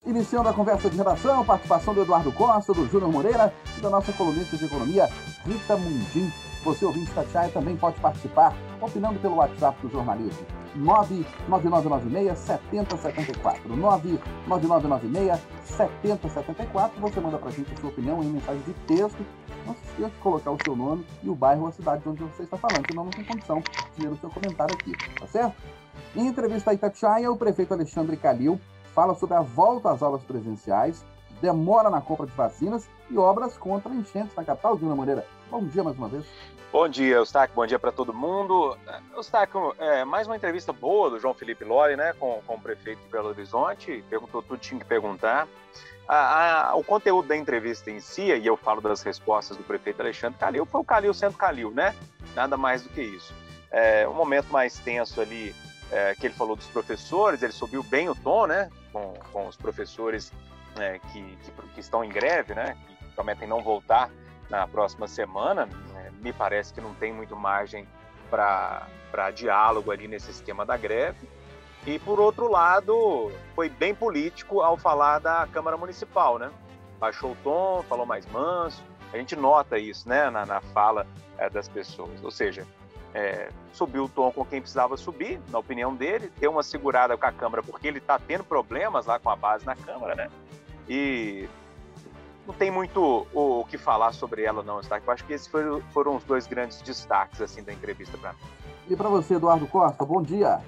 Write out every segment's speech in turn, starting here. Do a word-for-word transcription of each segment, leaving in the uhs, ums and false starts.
Iniciando a conversa de redação, participação do Eduardo Costa, do Júnior Moreira e da nossa colunista de economia, Rita Mundim. Você, ouvinte da Itatiaia, também pode participar, opinando pelo WhatsApp do jornalismo. nove nove nove nove seis sete zero sete quatro. nove nove nove nove seis sete zero sete quatro. Você manda pra gente a sua opinião em mensagem de texto. Não se esqueça de colocar o seu nome e o bairro ou a cidade de onde você está falando, senão não tem condição de ler o seu comentário aqui, tá certo? Em entrevista à Itatiaia, o prefeito Alexandre Calil fala sobre a volta às aulas presenciais, demora na compra de vacinas e obras contra enchentes na capital. Júnior Moreira, bom dia mais uma vez. Bom dia, Eustáquio, bom dia para todo mundo. Eustáquio, é, mais uma entrevista boa do João Felipe Lori, né, com, com o prefeito de Belo Horizonte, perguntou tudo que tinha que perguntar. A, a, o conteúdo da entrevista em si, e eu falo das respostas do prefeito Alexandre Calil, foi o Calil sendo Calil, né? Nada mais do que isso. É, um momento mais tenso ali, é, que ele falou dos professores, ele subiu bem o tom, né, com, com os professores é, que, que, que estão em greve, né, que prometem não voltar na próxima semana. Me parece que não tem muito margem para diálogo ali nesse esquema da greve. E, por outro lado, foi bem político ao falar da Câmara Municipal, né? Baixou o tom, falou mais manso. A gente nota isso, né, na, na fala é, das pessoas. Ou seja, é, subiu o tom com quem precisava subir, na opinião dele, deu uma segurada com a Câmara, porque ele está tendo problemas lá com a base na Câmara, né? E não tem muito o, o que falar sobre ela, não, tá? Eu acho que esses foram, foram os dois grandes destaques assim, da entrevista para mim. E para você, Eduardo Costa, bom dia.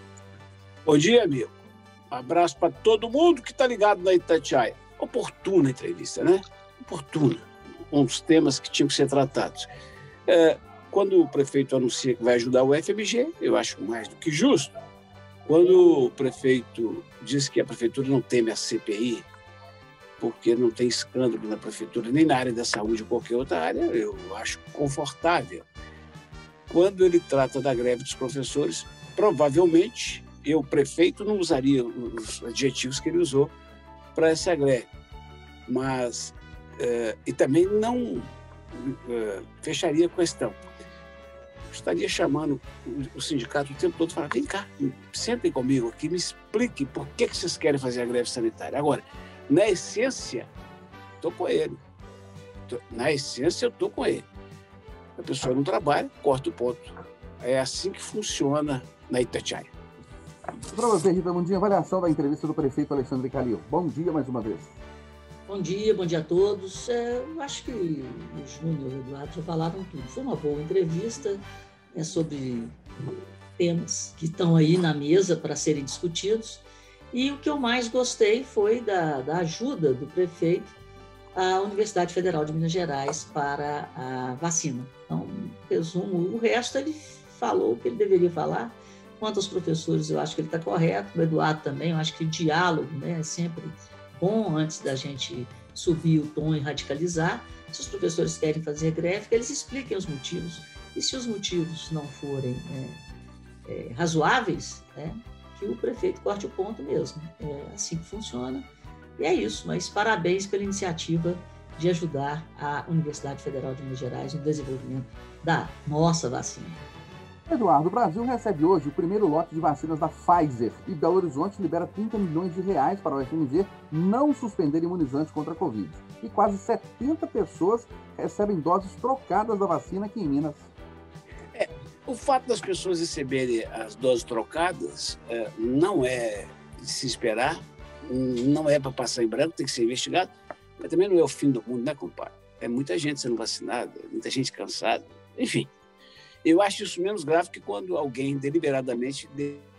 Bom dia, amigo. Um abraço para todo mundo que está ligado na Itatiaia. Oportuna entrevista, né? Oportuna. Um dos temas que tinham que ser tratados. É, quando o prefeito anuncia que vai ajudar o F M G, eu acho mais do que justo. Quando o prefeito diz que a prefeitura não teme a C P I, porque não tem escândalo na prefeitura, nem na área da saúde ou qualquer outra área, eu acho confortável. Quando ele trata da greve dos professores, provavelmente eu, prefeito, não usaria os adjetivos que ele usou para essa greve. Mas, eh, e também não eh, fecharia a questão. Estaria chamando o, o sindicato o tempo todo, falando, vem cá, sentem comigo aqui, me explique por que, que vocês querem fazer a greve sanitária. Agora, na essência, estou com ele. Na essência, eu estou com ele. A pessoa não trabalha, corta o ponto. É assim que funciona na Itatiaia. Para você, Rita Mundim, avaliação da entrevista do prefeito Alexandre Calil. Bom dia mais uma vez. Bom dia, bom dia a todos. É, eu acho que o Júnior e o Eduardo já falaram tudo. Foi uma boa entrevista, é sobre temas que estão aí na mesa para serem discutidos. E o que eu mais gostei foi da, da ajuda do prefeito à Universidade Federal de Minas Gerais para a vacina. Então, resumo, o resto ele falou o que ele deveria falar. Quanto aos professores, eu acho que ele está correto, o Eduardo também, eu acho que o diálogo, né, é sempre bom antes da gente subir o tom e radicalizar. Se os professores querem fazer greve, que eles expliquem os motivos. E se os motivos não forem é, é, razoáveis, né, que o prefeito corte o ponto mesmo. É assim que funciona. E é isso, mas parabéns pela iniciativa de ajudar a Universidade Federal de Minas Gerais no desenvolvimento da nossa vacina. Eduardo, o Brasil recebe hoje o primeiro lote de vacinas da Pfizer e Belo Horizonte libera trinta milhões de reais para o F M G não suspender imunizante contra a Covid. E quase setenta pessoas recebem doses trocadas da vacina aqui em Minas. É, o fato das pessoas receberem as doses trocadas é, não é de se esperar, não é para passar em branco, tem que ser investigado, mas também não é o fim do mundo, né, compadre? É muita gente sendo vacinada, muita gente cansada, enfim. Eu acho isso menos grave que quando alguém deliberadamente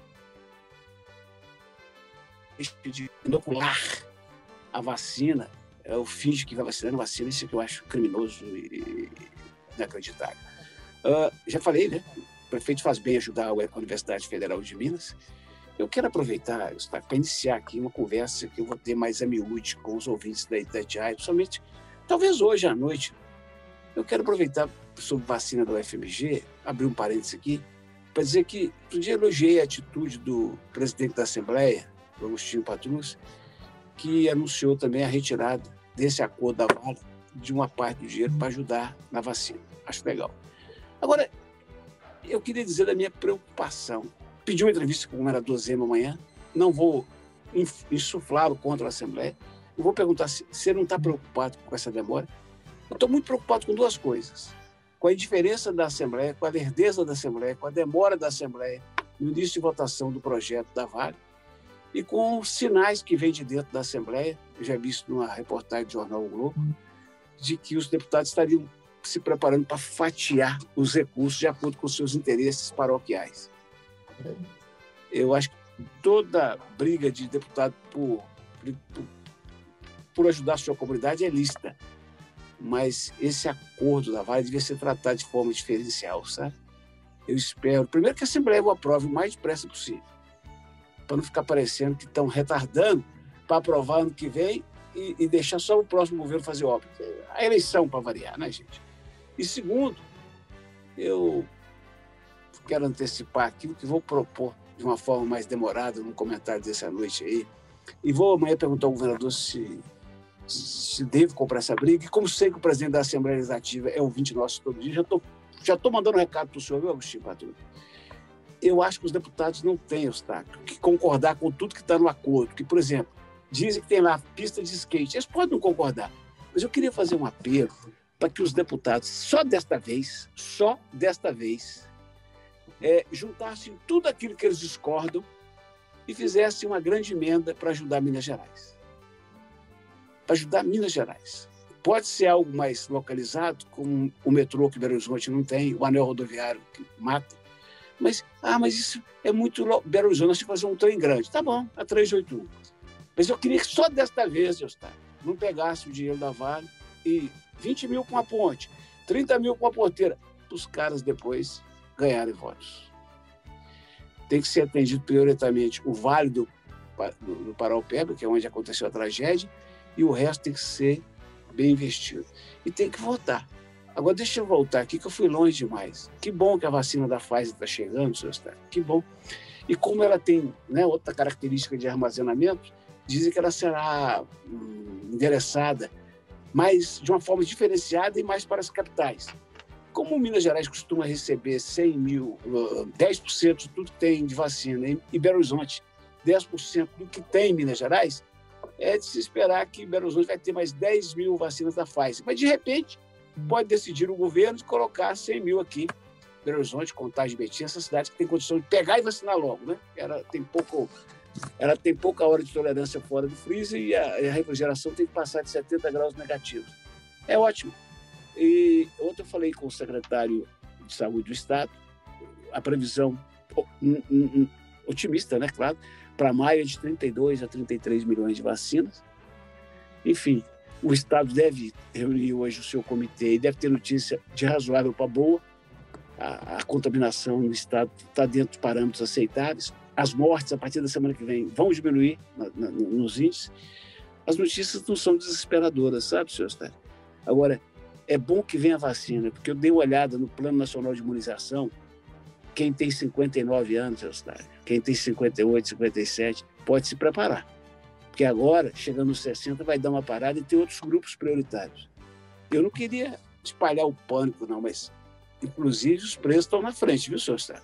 deixa de inocular a vacina, ou finge que vai vacinando vacina, isso é que eu acho criminoso e inacreditável. Uh, já falei, né? O prefeito faz bem ajudar a Universidade Federal de Minas. Eu quero aproveitar para iniciar aqui uma conversa que eu vou ter mais a miúde com os ouvintes da Itatiaia, principalmente, talvez hoje à noite. Eu quero aproveitar sobre vacina do F M G, abrir um parênteses aqui, para dizer que outro dia elogiei a atitude do presidente da Assembleia, Agostinho Patrus, que anunciou também a retirada desse acordo da Vale de uma parte do dinheiro para ajudar na vacina. Acho legal. Agora, eu queria dizer da minha preocupação. Pedi uma entrevista com o governador Zema amanhã, não vou insuflaram contra a Assembleia. Eu vou perguntar se você não está preocupado com essa demora. Eu estou muito preocupado com duas coisas. Com a indiferença da Assembleia, com a lerdeza da Assembleia, com a demora da Assembleia no início de votação do projeto da Vale e com os sinais que vêm de dentro da Assembleia, eu já vi isso numa reportagem do jornal O Globo, de que os deputados estariam se preparando para fatiar os recursos de acordo com os seus interesses paroquiais. Eu acho que toda briga de deputado por, por, por ajudar a sua comunidade é lícita, mas esse acordo da Vale devia ser tratado de forma diferencial, sabe? Eu espero, primeiro, que a Assembleia o aprove o mais depressa possível, para não ficar parecendo que estão retardando para aprovar ano que vem e, e deixar só o próximo governo fazer obra. A eleição, para variar, né, gente? E segundo, eu quero antecipar aquilo que vou propor de uma forma mais demorada num comentário dessa noite aí, e vou amanhã perguntar ao governador se, se devo comprar essa briga, e como sei que o presidente da Assembleia Legislativa é ouvinte nosso todo dia, já estou já tô mandando um recado para o senhor, viu, Agostinho Patrulha? Eu acho que os deputados não têm, Eustáquio, que concordar com tudo que está no acordo, que, por exemplo, dizem que tem lá pista de skate, eles podem não concordar, mas eu queria fazer um apelo para que os deputados, só desta vez, só desta vez, é, juntassem tudo aquilo que eles discordam e fizessem uma grande emenda para ajudar Minas Gerais. Para ajudar Minas Gerais. Pode ser algo mais localizado, como o metrô que Belo Horizonte não tem, o anel rodoviário que mata, mas, ah, mas isso é muito Belo Horizonte, nós temos que fazer um trem grande. Tá bom, a trezentos e oitenta e um. Mas eu queria que só desta vez, Eustáquio, não pegasse o dinheiro da Vale e vinte mil com a ponte, trinta mil com a porteira, para os caras depois ganharem votos. Tem que ser atendido prioritariamente o Vale do, do, do Paraupeba, que é onde aconteceu a tragédia, e o resto tem que ser bem investido. E tem que votar. Agora, deixa eu voltar aqui, que eu fui longe demais. Que bom que a vacina da Pfizer está chegando, senhor Eustáquio, que bom. E como ela tem, né, outra característica de armazenamento, dizem que ela será hum, endereçada mas de uma forma diferenciada e mais para as capitais. Como Minas Gerais costuma receber cem mil, dez por cento de tudo que tem de vacina, e Belo Horizonte dez por cento do que tem em Minas Gerais, é de se esperar que Belo Horizonte vai ter mais dez mil vacinas da Pfizer. Mas, de repente, pode decidir o governo de colocar cem mil aqui. Belo Horizonte, Contagem, Betim, essa cidade que tem condição de pegar e vacinar logo, né? Ela tem pouco... Ela tem pouca hora de tolerância fora do freezer e a, a refrigeração tem que passar de setenta graus negativos. É ótimo. E ontem eu falei com o secretário de Saúde do Estado, a previsão um, um, um, otimista, né, claro, para maio é de trinta e dois a trinta e três milhões de vacinas. Enfim, o Estado deve reunir hoje o seu comitê e deve ter notícia de razoável para boa. A, a contaminação no Estado está dentro de parâmetros aceitáveis. As mortes, a partir da semana que vem, vão diminuir na, na, nos índices. As notícias não são desesperadoras, sabe, senhor Eustáquio? Agora, é bom que venha a vacina, porque eu dei uma olhada no Plano Nacional de Imunização. Quem tem cinquenta e nove anos, senhor Eustáquio, quem tem cinquenta e oito, cinquenta e sete, pode se preparar. Porque agora, chegando nos sessenta, vai dar uma parada e tem outros grupos prioritários. Eu não queria espalhar o pânico, não, mas, inclusive, os preços estão na frente, viu, senhor Eustáquio?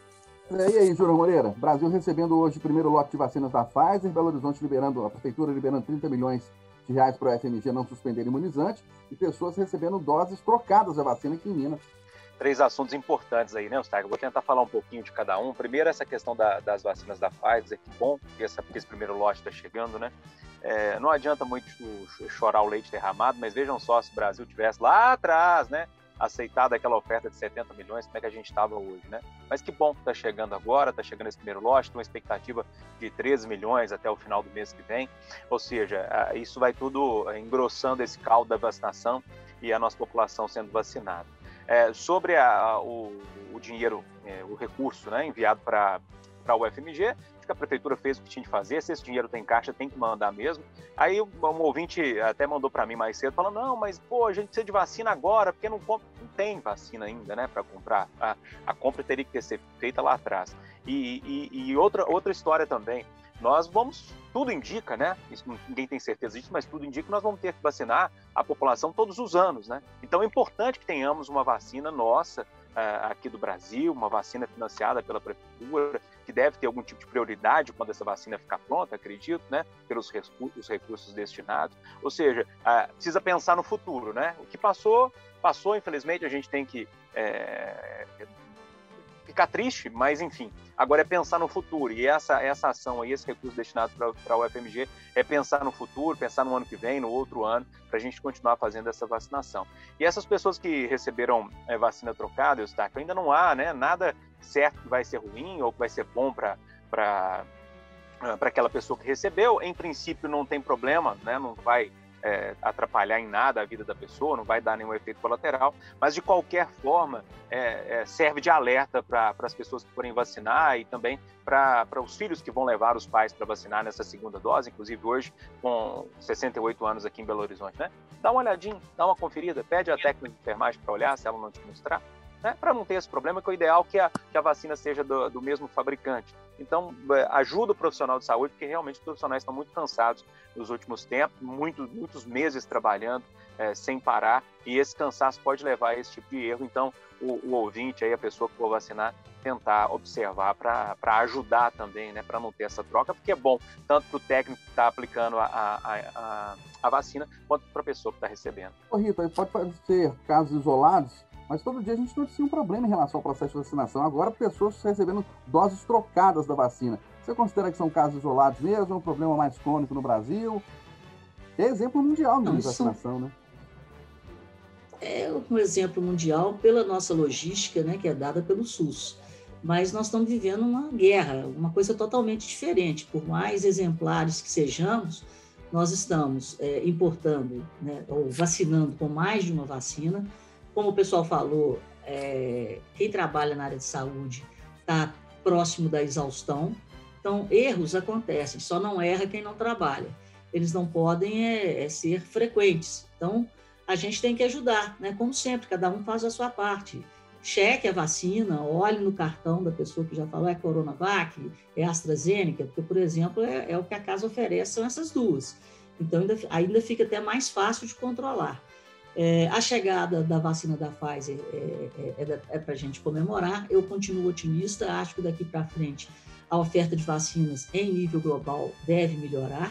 E aí, Júnior Moreira? Brasil recebendo hoje o primeiro lote de vacinas da Pfizer, Belo Horizonte liberando, a Prefeitura liberando trinta milhões de reais para o F M G não suspender imunizante e pessoas recebendo doses trocadas da vacina aqui em Minas. Três assuntos importantes aí, né, Eustáquio? Vou tentar falar um pouquinho de cada um. Primeiro, essa questão da, das vacinas da Pfizer, que bom que essa, que esse primeiro lote está chegando, né? É, não adianta muito chorar o leite derramado, mas vejam só, se o Brasil tivesse lá atrás, né, aceitado aquela oferta de setenta milhões, como é que a gente estava hoje, né? Mas que bom que está chegando agora, está chegando esse primeiro lote, tem uma expectativa de treze milhões até o final do mês que vem, ou seja, isso vai tudo engrossando esse caldo da vacinação e a nossa população sendo vacinada. É, sobre a, a, o, o dinheiro, é, o recurso, né, enviado para o F M G, que a prefeitura fez o que tinha de fazer, se esse dinheiro tem caixa, tem que mandar mesmo. Aí um ouvinte até mandou para mim mais cedo, falando, não, mas pô, a gente precisa de vacina agora, porque não, não tem vacina ainda, né, para comprar. A, a compra teria que ser feita lá atrás. E, e, e outra, outra história também, nós vamos, tudo indica, né, isso, ninguém tem certeza disso, mas tudo indica que nós vamos ter que vacinar a população todos os anos, né. Então é importante que tenhamos uma vacina nossa, aqui do Brasil, uma vacina financiada pela prefeitura, que deve ter algum tipo de prioridade quando essa vacina ficar pronta, acredito, né, pelos recursos, recursos destinados. Ou seja, ah, precisa pensar no futuro, né? O que passou, passou, infelizmente, a gente tem que é, ficar triste, mas enfim, agora é pensar no futuro, e essa, essa ação aí, esse recurso destinado para a U F M G é pensar no futuro, pensar no ano que vem, no outro ano, para a gente continuar fazendo essa vacinação. E essas pessoas que receberam é, vacina trocada, Eustáquio, ainda não há, né, nada certo que vai ser ruim ou que vai ser bom para para aquela pessoa que recebeu. Em princípio não tem problema, né, não vai É, atrapalhar em nada a vida da pessoa, não vai dar nenhum efeito colateral, mas de qualquer forma é, é, serve de alerta para as pessoas que forem vacinar e também para os filhos que vão levar os pais para vacinar nessa segunda dose, inclusive hoje com sessenta e oito anos aqui em Belo Horizonte, né? Dá uma olhadinha, dá uma conferida, pede a técnica de enfermagem para olhar se ela não te mostrar, né? Para não ter esse problema, que o ideal é que a, que a vacina seja do, do mesmo fabricante. Então, ajuda o profissional de saúde, porque realmente os profissionais estão muito cansados nos últimos tempos, muito, muitos meses trabalhando é, sem parar, e esse cansaço pode levar a esse tipo de erro. Então, o, o ouvinte, aí, a pessoa que for vacinar, tentar observar para ajudar também, né, para não ter essa troca, porque é bom tanto para o técnico que está aplicando a, a, a, a vacina, quanto para a pessoa que está recebendo. Ô, Rita, pode ser casos isolados, mas todo dia a gente noticia um problema em relação ao processo de vacinação. Agora, pessoas recebendo doses trocadas da vacina. Você considera que são casos isolados mesmo? É um problema mais crônico no Brasil? É exemplo mundial de vacinação, né? É um exemplo mundial pela nossa logística, né, que é dada pelo SUS. Mas nós estamos vivendo uma guerra, uma coisa totalmente diferente. Por mais exemplares que sejamos, nós estamos é, importando, né, ou vacinando com mais de uma vacina. Como o pessoal falou, é, quem trabalha na área de saúde está próximo da exaustão. Então, erros acontecem, só não erra quem não trabalha. Eles não podem é, é, ser frequentes. Então, a gente tem que ajudar, né? Como sempre, cada um faz a sua parte. Cheque a vacina, olhe no cartão da pessoa que já falou, é Coronavac, é AstraZeneca, porque, por exemplo, é, é o que a casa oferece, são essas duas. Então, ainda, ainda fica até mais fácil de controlar. É, a chegada da vacina da Pfizer é, é, é, é para a gente comemorar. Eu continuo otimista, acho que daqui para frente a oferta de vacinas em nível global deve melhorar.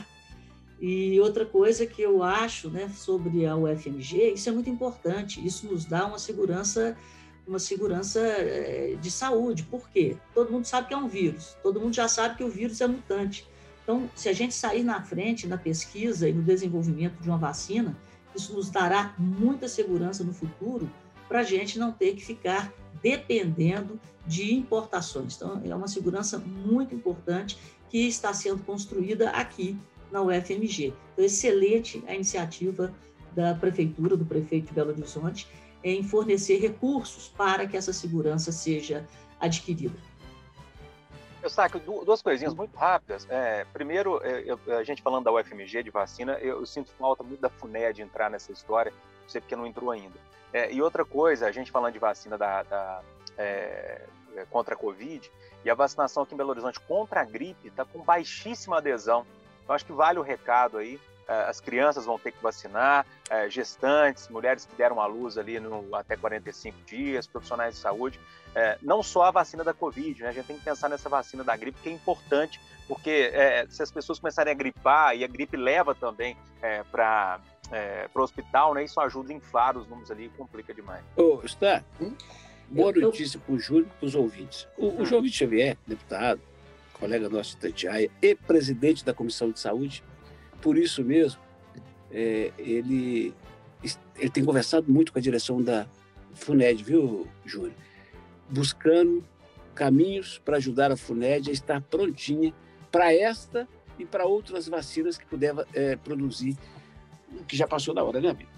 E outra coisa que eu acho, né, sobre a U F M G, isso é muito importante, isso nos dá uma segurança, uma segurança é, de saúde. Por quê? Todo mundo sabe que é um vírus, todo mundo já sabe que o vírus é mutante. Então, se a gente sair na frente na pesquisa e no desenvolvimento de uma vacina, isso nos dará muita segurança no futuro para a gente não ter que ficar dependendo de importações. Então, é uma segurança muito importante que está sendo construída aqui na U F M G. Então, excelente a iniciativa da Prefeitura, do prefeito de Belo Horizonte, em fornecer recursos para que essa segurança seja adquirida. Eustáquio, duas coisinhas muito rápidas. É, primeiro, eu, a gente falando da U F M G, de vacina, eu, eu sinto falta muito da FUNED entrar nessa história, não sei porque não entrou ainda. É, e outra coisa, a gente falando de vacina da, da, é, contra a Covid, e a vacinação aqui em Belo Horizonte contra a gripe está com baixíssima adesão. Então, acho que vale o recado aí. As crianças vão ter que vacinar, gestantes, mulheres que deram à luz ali no, até quarenta e cinco dias, profissionais de saúde. É, não só a vacina da Covid, né? A gente tem que pensar nessa vacina da gripe, que é importante, porque é, se as pessoas começarem a gripar, e a gripe leva também é, para é, o hospital, né? Isso ajuda a inflar os números ali e complica demais. Ô, está, boa notícia para o Júlio e para os ouvintes. O, o João Vitor Xavier, deputado, colega nosso de Itatiaia e presidente da Comissão de Saúde, por isso mesmo, é, ele, ele tem conversado muito com a direção da FUNED, viu, Júlio? Buscando caminhos para ajudar a FUNED a estar prontinha para esta e para outras vacinas que puder é, produzir, que já passou da hora, né, amigo?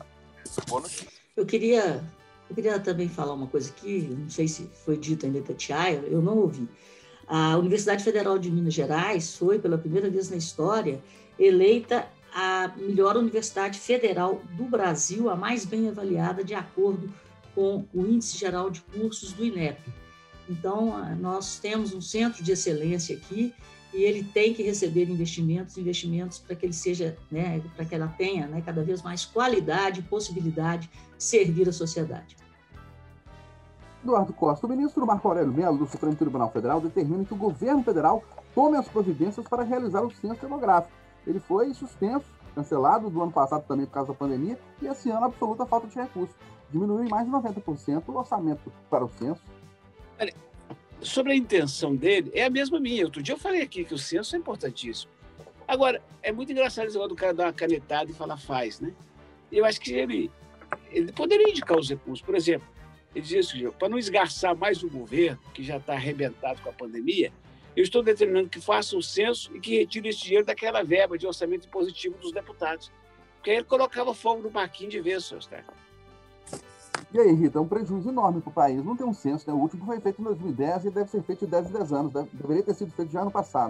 Eu queria, eu queria também falar uma coisa aqui, não sei se foi dito ainda em Itatiaia, eu não ouvi. A Universidade Federal de Minas Gerais foi, pela primeira vez na história, eleita a melhor universidade federal do Brasil, a mais bem avaliada de acordo com o Índice Geral de Cursos do INEP. Então, nós temos um centro de excelência aqui e ele tem que receber investimentos, investimentos para que ele seja, né, para que ela tenha, né, cada vez mais qualidade e possibilidade de servir a sociedade. Eduardo Costa, o ministro Marco Aurélio Mello, do Supremo Tribunal Federal, determina que o governo federal tome as providências para realizar o censo demográfico. Ele foi suspenso, cancelado do ano passado também por causa da pandemia, e esse ano absoluta falta de recursos. Diminuiu em mais de noventa por cento o orçamento para o censo. Olha, sobre a intenção dele, é a mesma minha. Outro dia eu falei aqui que o censo é importantíssimo. Agora, é muito engraçado esse negócio do cara dar uma canetada e falar faz, né? Eu acho que ele, ele poderia indicar os recursos. Por exemplo, ele disse, para não esgarçar mais o governo, que já está arrebentado com a pandemia, eu estou determinando que faça o censo e que retire esse dinheiro daquela verba de orçamento impositivo dos deputados. Porque aí ele colocava fogo no parquinho de vez, senhor Eustáquio. E aí, Rita, é um prejuízo enorme para o país. Não tem um censo, né? O último foi feito em dois mil e dez e deve ser feito de dez em dez anos. Deve, deveria ter sido feito já ano passado.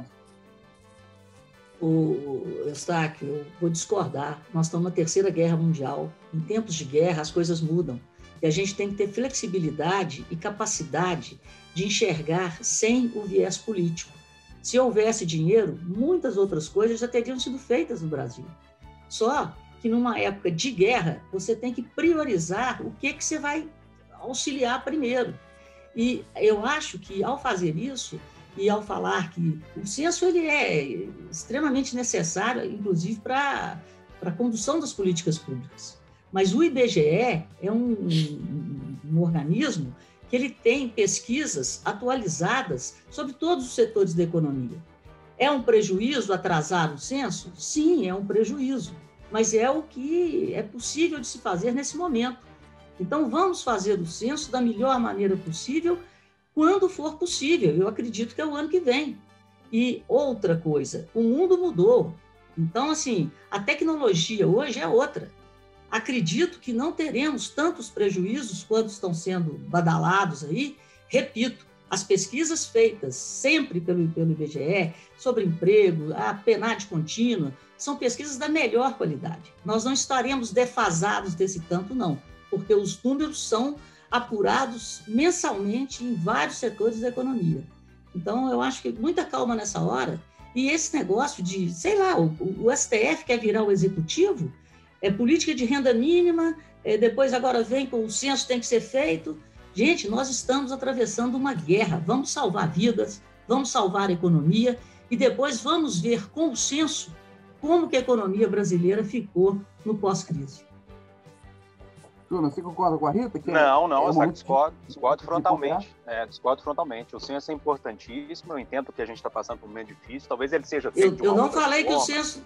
O Eustáquio, eu vou discordar. Nós estamos na Terceira Guerra Mundial. Em tempos de guerra, as coisas mudam. E a gente tem que ter flexibilidade e capacidade de enxergar sem o viés político. Se houvesse dinheiro, muitas outras coisas já teriam sido feitas no Brasil. Só que numa época de guerra, você tem que priorizar o que, que você vai auxiliar primeiro. E eu acho que, ao fazer isso, e ao falar que o censo ele é extremamente necessário, inclusive para a condução das políticas públicas. Mas o I B G E é um, um, um organismo que ele tem pesquisas atualizadas sobre todos os setores da economia. É um prejuízo atrasar o censo? Sim, é um prejuízo, mas é o que é possível de se fazer nesse momento. Então, vamos fazer o censo da melhor maneira possível, quando for possível. Eu acredito que é o ano que vem. E outra coisa, o mundo mudou. Então, assim, a tecnologia hoje é outra. Acredito que não teremos tantos prejuízos quanto estão sendo badalados aí. Repito, as pesquisas feitas sempre pelo, pelo I B G E sobre emprego, a PNAD contínua, são pesquisas da melhor qualidade. Nós não estaremos defasados desse tanto, não, porque os números são apurados mensalmente em vários setores da economia. Então, eu acho que muita calma nessa hora. E esse negócio de, sei lá, o, o S T F quer virar o executivo, é política de renda mínima, é, depois agora vem com o censo tem que ser feito. Gente, nós estamos atravessando uma guerra. Vamos salvar vidas, vamos salvar a economia e depois vamos ver com o censo como que a economia brasileira ficou no pós-crise. Bruno, você concorda com a Rita? Que não, não, é eu uma... discordo, discordo frontalmente. É, discordo frontalmente. O censo é importantíssimo, eu entendo que a gente está passando por um momento difícil, talvez ele seja feito Eu, de uma eu não outra falei forma. que o censo...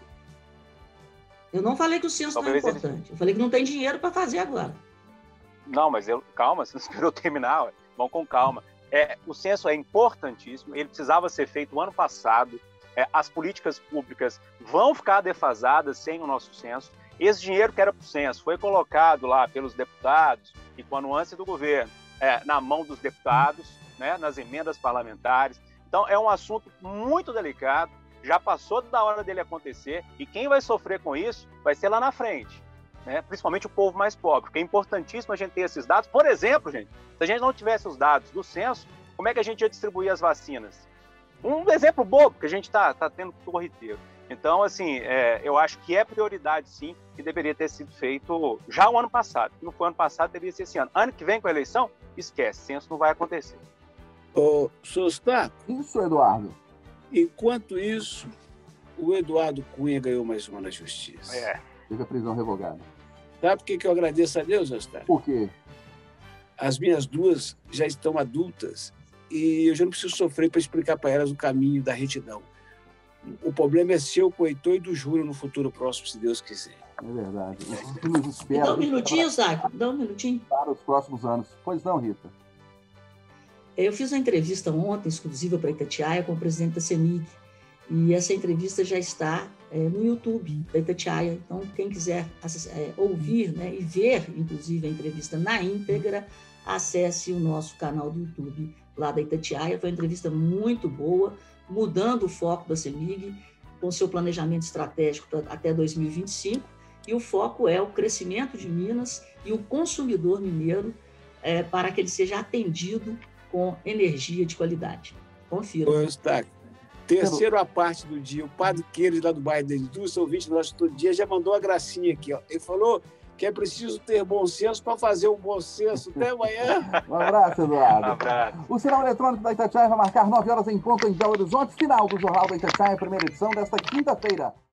Eu não falei que o censo não é Talvez importante. ele... Eu falei que não tem dinheiro para fazer agora. Não, mas eu... calma, você não esperou terminar. Ué. Vamos com calma. É, o censo é importantíssimo, ele precisava ser feito no ano passado. É, as políticas públicas vão ficar defasadas sem o nosso censo. Esse dinheiro que era para o censo foi colocado lá pelos deputados e com a nuance do governo é, na mão dos deputados, né, nas emendas parlamentares. Então, é um assunto muito delicado, já passou da hora dele acontecer e quem vai sofrer com isso vai ser lá na frente, né? Principalmente o povo mais pobre, porque é importantíssimo a gente ter esses dados. Por exemplo, gente, se a gente não tivesse os dados do censo, como é que a gente ia distribuir as vacinas? Um exemplo bobo que a gente está tá tendo corriteiro. Então, assim, é, eu acho que é prioridade, sim, que deveria ter sido feito já o ano passado. Se não foi ano passado, deveria ser esse ano. Ano que vem, com a eleição, esquece, censo não vai acontecer. Ô, senhor Eustáquio. Isso, Eduardo. Enquanto isso, o Eduardo Cunha ganhou mais uma na justiça. É. Teve a prisão revogada. Sabe por que que eu agradeço a Deus, Eustáquio? Por quê? As minhas duas já estão adultas e eu já não preciso sofrer para explicar para elas o caminho da retidão. O problema é seu, com o Heitor e do Júlio no futuro próximo, se Deus quiser. É verdade. O que nos espera... Dá um minutinho, Zac, dá um minutinho. Para os próximos anos. Pois não, Rita? Eu fiz uma entrevista ontem, exclusiva para Itatiaia, com o presidente da CEMIG. E essa entrevista já está é, no YouTube da Itatiaia. Então, quem quiser é, ouvir, né, e ver, inclusive, a entrevista na íntegra, acesse o nosso canal do YouTube lá da Itatiaia. Foi uma entrevista muito boa, mudando o foco da CEMIG, com seu planejamento estratégico até dois mil e vinte e cinco. E o foco é o crescimento de Minas e o consumidor mineiro é, para que ele seja atendido com energia de qualidade. Confira. Ô, Eustáquio, terceiro a parte do dia, o Padre Queiroz, lá do bairro da Indústria, ouvinte nosso todo dia, já mandou uma gracinha aqui. Ó. Ele falou que é preciso ter bom senso para fazer um bom senso. Até amanhã. Um abraço, Eduardo. Um abraço. O sinal eletrônico da Itatiaia vai marcar nove horas em ponto em Belo Horizonte. Final do Jornal da Itatiaia, primeira edição desta quinta-feira.